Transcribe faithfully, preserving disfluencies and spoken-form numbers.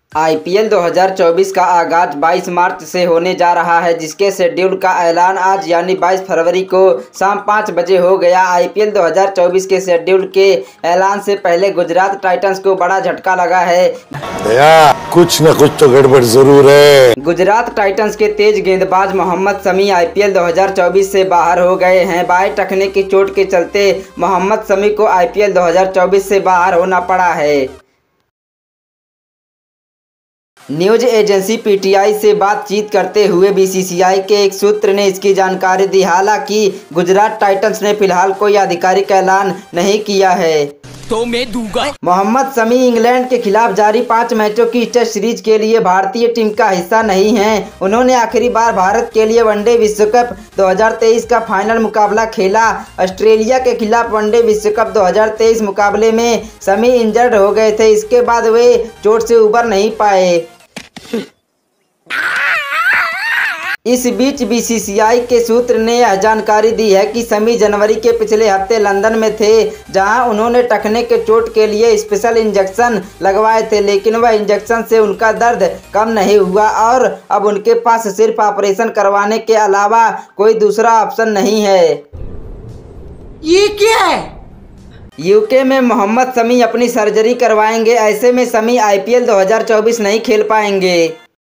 IPL दो हज़ार चौबीस का आगाज बाईस मार्च से होने जा रहा है, जिसके शेड्यूल का ऐलान आज यानी बाईस फरवरी को शाम पाँच बजे हो गया। आईपीएल दो हज़ार चौबीस के शेड्यूल के ऐलान से पहले गुजरात टाइटंस को बड़ा झटका लगा है। दया, कुछ न कुछ तो गड़बड़ जरूर है। गुजरात टाइटंस के तेज गेंदबाज मोहम्मद शमी आईपीएल दो हज़ार चौबीस से बाहर हो गए हैं। बाएं टखने की चोट के चलते मोहम्मद शमी को आईपीएल दो हज़ार चौबीस से बाहर होना पड़ा है। न्यूज एजेंसी पीटीआई से बातचीत करते हुए बीसीसीआई के एक सूत्र ने इसकी जानकारी दी। हालांकि गुजरात टाइटंस ने फिलहाल कोई आधिकारिक ऐलान नहीं किया है। तो मैं दूंगा। मोहम्मद शमी इंग्लैंड के खिलाफ जारी पाँच मैचों की टेस्ट सीरीज के लिए भारतीय टीम का हिस्सा नहीं हैं। उन्होंने आखिरी बार भारत के लिए वनडे विश्व कप दो हज़ार तेईस का फाइनल मुकाबला खेला। ऑस्ट्रेलिया के खिलाफ वनडे विश्व कप दो हज़ार तेईस मुकाबले में शमी इंजर्ड हो गए थे। इसके बाद वे चोट से उबर नहीं पाए। इस बीच बीसीसीआई के सूत्र ने यह जानकारी दी है कि शमी जनवरी के पिछले हफ्ते लंदन में थे, जहां उन्होंने टखने के चोट के लिए स्पेशल इंजेक्शन लगवाए थे, लेकिन वह इंजेक्शन से उनका दर्द कम नहीं हुआ और अब उनके पास सिर्फ ऑपरेशन करवाने के अलावा कोई दूसरा ऑप्शन नहीं है। ये क्या है? यूके में मोहम्मद शमी अपनी सर्जरी करवाएंगे। ऐसे में शमी आईपीएल दो हज़ार चौबीस नहीं खेल पाएंगे।